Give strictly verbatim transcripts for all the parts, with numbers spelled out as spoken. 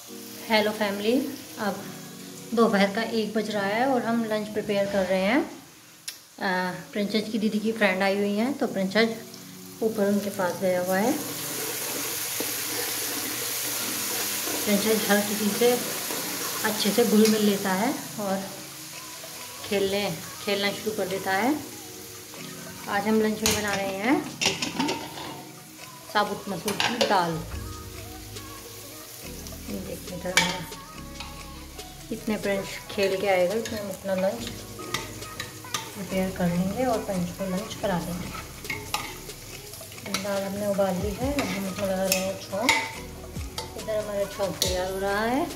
Hello family, अब दोपहर का एक बज रहा है और हम लंच प्रिपेयर कर रहे हैं। प्रिंसेस की दीदी की फ्रेंड आई हुई हैं, तो प्रिंसेस ऊपर उनके पास गया हुआ है। प्रिंसेस हर किसी से अच्छे से घुल मिल लेता है और खेलने खेलना शुरू कर देता है। आज हम लंच में बना रहे हैं साबुत मसूर की दाल। देखिए इधर हमारा इतने प्रिंस खेल के आएगा, इतने हम अपना लंच प्रिपेयर कर लेंगे और प्रिंस को लंच करा देंगे। दाल हमने उबाल ली है, अब हम इसमें लगा रहे हैं छौंक। इधर हमारा छौंक तैयार हो रहा है।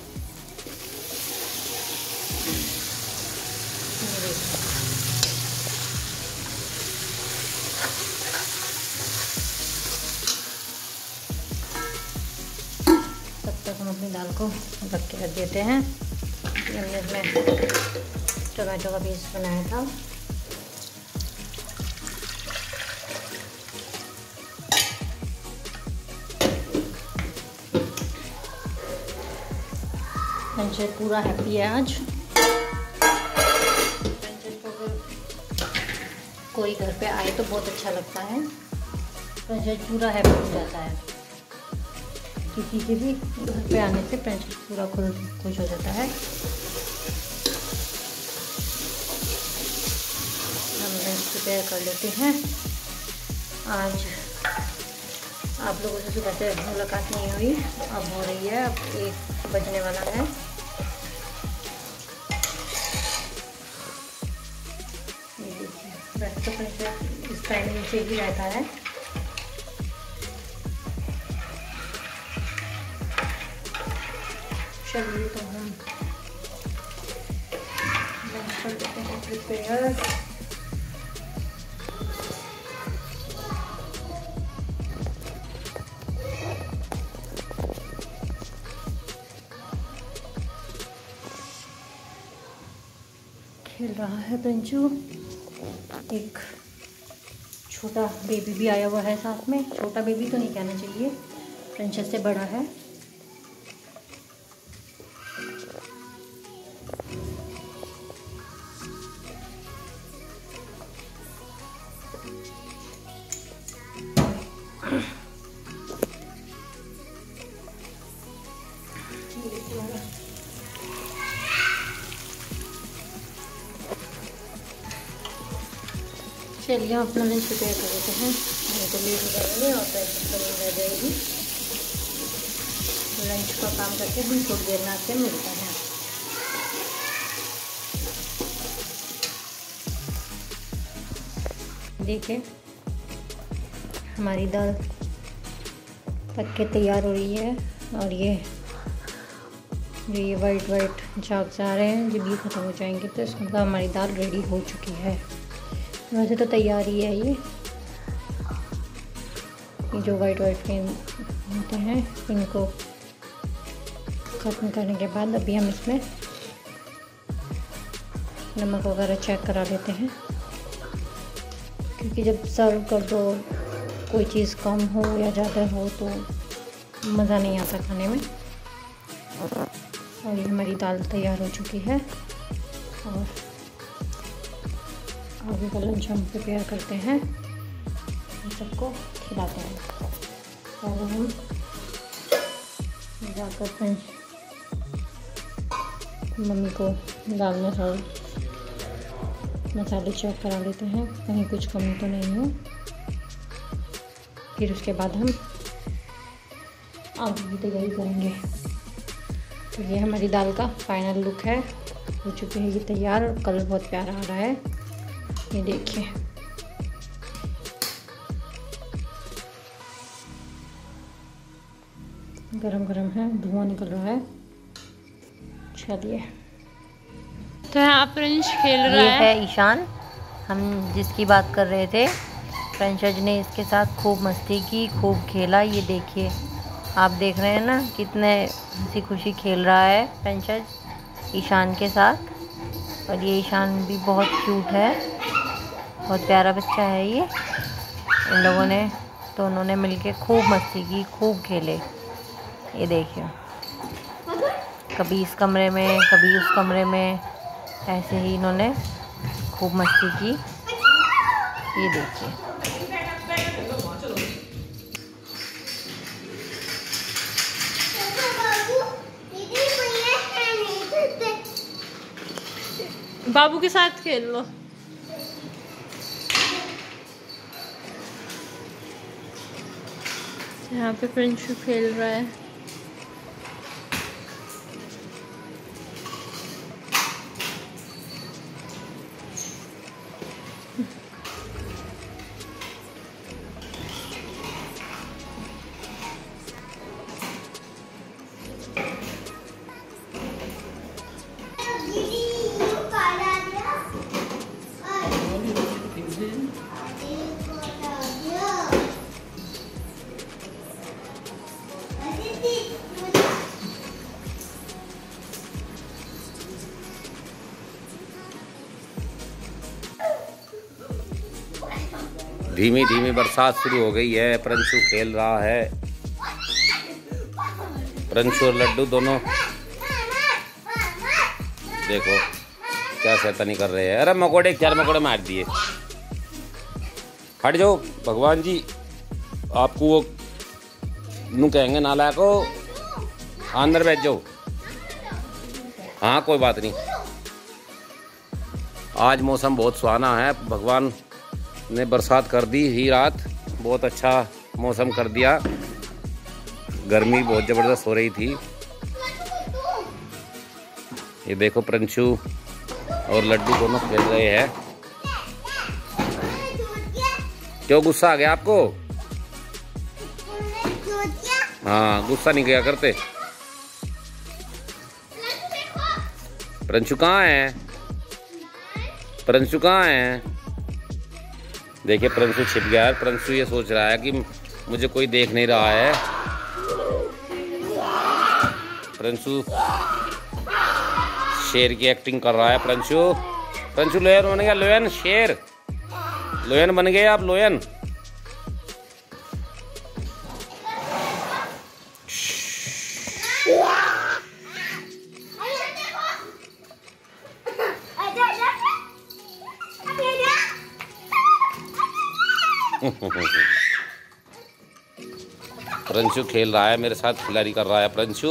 तब तक हम अपनी दाल को रख के रख देते हैं। हमने इसमें टमाटो का पेस्ट बनाया था। प्रिंसेस पूरा हैप्पी है आज। प्रिंसेस को कोई घर पे आए तो बहुत अच्छा लगता है। प्रिंसेस पूरा हैप्पी हो जाता है। किसी के भी घर पे आने से प्रिंसेस पूरा खुश खुश हो जाता है। हम लंच प्रिपेयर कर लेते हैं। आज आप लोगों से सुबह से मुलाकात नहीं हुई, अब हो रही है। अब एक बजने वाला है। ये देखिए, वैसे तो प्रिंसेस इस टाइम नीचे ही रहता है। चलिए तो हम लंच कर लेते हैं प्रिपेयर। खेल रहा है प्रिंचू। एक छोटा बेबी भी आया हुआ है साथ में। छोटा बेबी तो नहीं कहना चाहिए, प्रिंसेस से बड़ा है। चलिए हम अपना लंच प्रिपेयर कर लेते हैं, नहीं तो लेट हो जाएंगे और पैसे कमी रह जाएगी। लंच का काम करके भी थोड़ी देर में आपसे मिलता है। देखिए हमारी दाल पक के तैयार हो रही है और ये जो ये वाइट वाइट झाग आ रहे हैं, जब ये ख़त्म हो जाएंगे तो इसका मतलब हमारी दाल रेडी हो चुकी है। वैसे तो तैयार ही है। ये ये जो वाइट वाइट के होते हैं, इनको ख़त्म करने के बाद अभी हम इसमें नमक वगैरह चेक करा लेते हैं, क्योंकि जब सर्व कर दो कोई चीज़ कम हो या ज़्यादा हो तो मज़ा नहीं आता खाने में। और ये हमारी दाल तैयार हो चुकी है और आगे का लंच हम प्रिपेयर करते हैं, इन सबको खिलाते हैं। और हम जाकर फ्रेंड्स मम्मी को दाल में सारे मसाले चेक करा लेते हैं, कहीं कुछ कमी तो नहीं हो। फिर उसके बाद हम आगे की तैयारी करेंगे। तो ये हमारी दाल का फाइनल लुक है। हो चुकी है ये तैयार और कलर बहुत प्यारा आ रहा है। ये देखिए गरम गरम है, धुआं निकल रहा है। चलिए, तो यहाँ प्रिंस खेल रहा ये है। है ईशान, हम जिसकी बात कर रहे थे। प्रिंसेस ने इसके साथ खूब मस्ती की, खूब खेला। ये देखिए, आप देख रहे हैं ना कितने हंसी खुशी खेल रहा है प्रिंसेस ईशान के साथ। और ये ईशान भी बहुत क्यूट है, बहुत प्यारा बच्चा है ये। इन लोगों ने दोनों ने मिलके खूब मस्ती की, खूब खेले। ये देखिए कभी इस कमरे में कभी उस कमरे में, ऐसे ही इन्होंने खूब मस्ती की। ये देखिए, बाबू के साथ खेल लो। यहाँ पे प्रिंशु खेल रहा है। धीमी धीमी बरसात शुरू हो गई है। प्रिंशु खेल रहा है। प्रिंशु और लड्डू दोनों देखो क्या शैतानी कर रहे हैं। अरे मकोड़े, चार मकोड़े मार दिए। हट जाओ भगवान जी, आपको वो नू कहेंगे नालायक को, अंदर बैठ जाओ। हाँ कोई बात नहीं। आज मौसम बहुत सुहाना है। भगवान ने बरसात कर दी ही रात, बहुत अच्छा मौसम कर दिया। गर्मी बहुत ज़बरदस्त हो रही थी। ये देखो प्रिंशु और लड्डू दोनों खेल रहे हैं। क्यों गुस्सा आ गया आपको? हाँ गुस्सा नहीं किया करते। प्रिंशु कहाँ है? प्रिंशु कहाँ है? देखिए प्रिंशु छिप गया है। प्रिंशु ये सोच रहा है कि मुझे कोई देख नहीं रहा है। प्रिंशु शेर की एक्टिंग कर रहा है। प्रिंशु प्रिंशु लोयन बन गया। लोयन शेर, लोयन बन गए आप। लोयन प्रिंशु खेल रहा है मेरे साथ, खिलाड़ी कर रहा है। प्रिंशु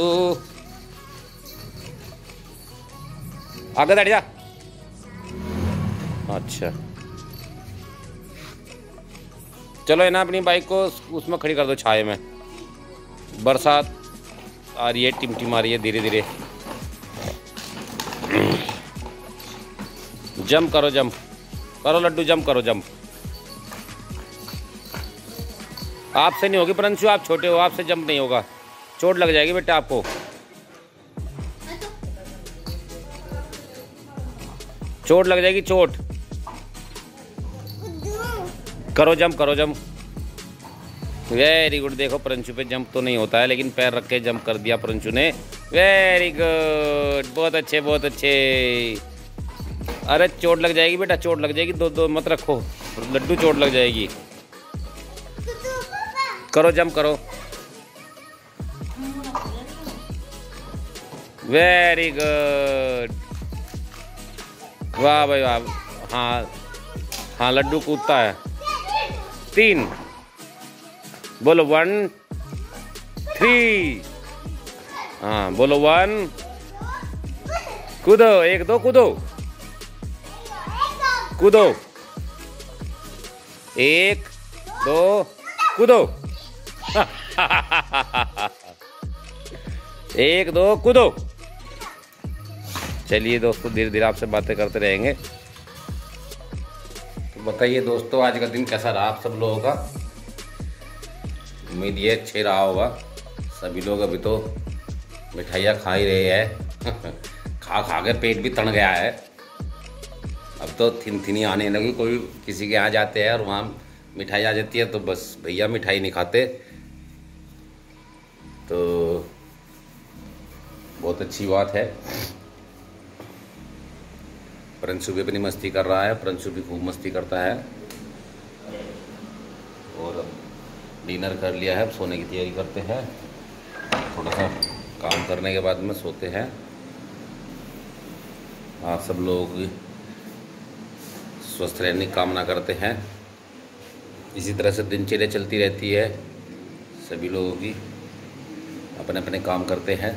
आगे बैठ जा। अच्छा चलो है ना, अपनी बाइक को उसमें खड़ी कर दो छाए में। बरसात आ रही है, टिमटिम आ रही है धीरे धीरे। जंप करो, जंप करो लड्डू, जंप करो जंप। आपसे नहीं होगी प्रिंशु, आप छोटे हो, आपसे जंप नहीं होगा। चोट लग जाएगी बेटा आपको। चोट लग जाएगी, चोट। करो जंप, करो जंप। Very good. देखो प्रिंशु पे जंप तो नहीं होता है, लेकिन पैर रख के जंप कर दिया प्रिंशु ने। वेरी गुड, बहुत अच्छे बहुत अच्छे। अरे चोट लग जाएगी बेटा, चोट लग जाएगी। दो दो मत रखो लड्डू, चोट लग जाएगी। करो जंप करो। वेरी गुड, वाह भाई वाह। हाँ हाँ लड्डू कूदता है। तीन बोलो, वन थ्री। हाँ बोलो वन, कूदो। एक दो कूदो, कूदो। एक दो कूदो। एक दो कूदो। चलिए दोस्तों, धीरे धीरे आपसे बातें करते रहेंगे। तो बताइए दोस्तों, आज का दिन कैसा रहा आप सब लोगों का? उम्मीद ये अच्छे रहा होगा। सभी लोग अभी तो मिठाइयाँ खा ही रहे हैं। खा खा के पेट भी तन गया है। अब तो थिन थिनी आने लगी। कोई किसी के यहाँ जाते हैं और वहाँ मिठाई आ जाती है तो बस भैया मिठाई नहीं खाते। तो बहुत अच्छी बात है। प्रिंशु भी अपनी मस्ती कर रहा है। प्रिंशु भी खूब मस्ती करता है। और डिनर कर लिया है, अब सोने की तैयारी करते हैं। थोड़ा सा काम करने के बाद में सोते हैं। आप सब लोग स्वस्थ रहने की कामना करते हैं। इसी तरह से दिनचर्या चलती रहती है सभी लोगों की, अपने अपने काम करते हैं।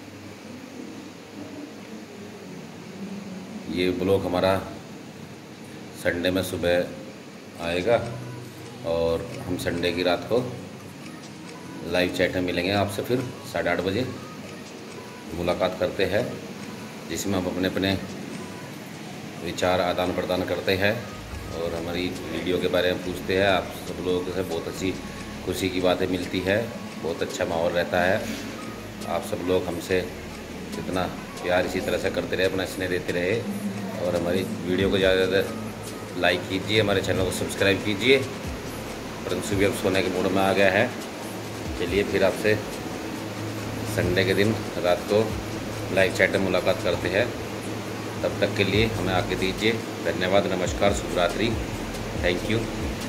ये ब्लॉग हमारा संडे में सुबह आएगा और हम संडे की रात को लाइव चैट में मिलेंगे आपसे। फिर साढ़े आठ बजे मुलाकात करते हैं, जिसमें हम अपने अपने विचार आदान प्रदान करते हैं और हमारी वीडियो के बारे में पूछते हैं। आप सब लोगों से बहुत अच्छी खुशी की बातें मिलती है, बहुत अच्छा माहौल रहता है। आप सब लोग हमसे इतना प्यार इसी तरह से करते रहे, अपना स्नेह देते रहे और हमारी वीडियो को ज़्यादा से ज़्यादा लाइक कीजिए, हमारे चैनल को सब्सक्राइब कीजिए। परंतु भी अब सोने के मूड में आ गया है। चलिए फिर आपसे संडे के दिन रात को लाइव चैट में मुलाकात करते हैं। तब तक के लिए हमें आगे दीजिए। धन्यवाद, नमस्कार, शुभ रात्रि, थैंक यू।